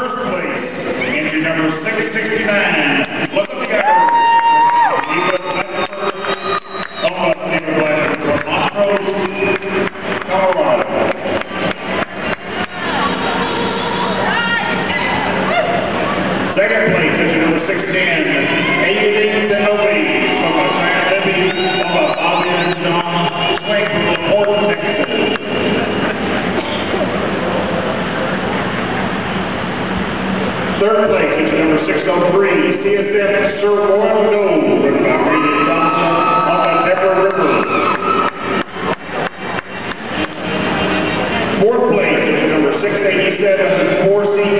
first place, entry number 669. Look at the guy. He was left first. Almost Steve Black from Montrose, Colorado. Second place, entry number 610. A.D. Zenobis from China Libby, from Bobby and John Swing from the Port, Texas. Third place, entry number 603, CSF Sir Royal Gold, written by Randy Johnson on the Deborah River. Fourth place, entry number 687, 4C